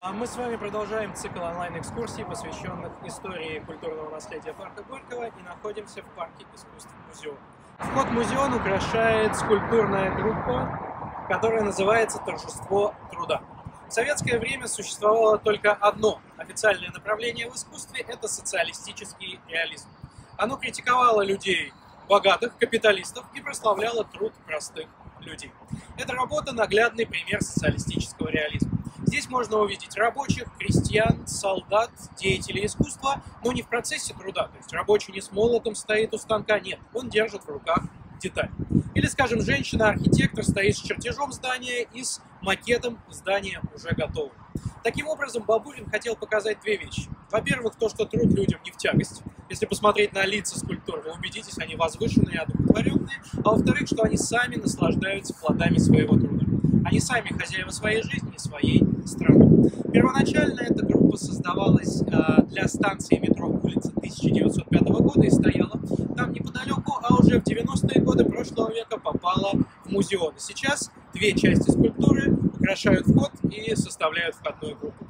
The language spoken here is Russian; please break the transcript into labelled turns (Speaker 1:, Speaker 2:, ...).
Speaker 1: А мы с вами продолжаем цикл онлайн-экскурсий, посвященных истории культурного наследия парка Горького, и находимся в парке искусств Музеон. Вход в Музеон украшает скульптурная группа, которая называется «Торжество труда». В советское время существовало только одно официальное направление в искусстве – это социалистический реализм. Оно критиковало людей богатых, капиталистов и прославляло труд простых людей. Эта работа – наглядный пример социалистического реализма. Здесь можно увидеть рабочих, крестьян, солдат, деятелей искусства, но не в процессе труда. То есть рабочий не с молотом стоит у станка, нет, он держит в руках деталь. Или, скажем, женщина-архитектор стоит с чертежом здания и с макетом здания уже готовым. Таким образом, Бабурин хотел показать две вещи. Во-первых, то, что труд людям не в тягость. Если посмотреть на лица скульптур, вы убедитесь, они возвышенные, одухотворенные. А во-вторых, что они сами наслаждаются плодами своего труда. Они сами хозяева своей жизни и своей страны. Первоначально эта группа создавалась для станции метро улицы 1905 года и стояла там неподалеку, а уже в 90-е годы прошлого века попала в Музеон. И сейчас две части скульптуры украшают вход и составляют входную группу.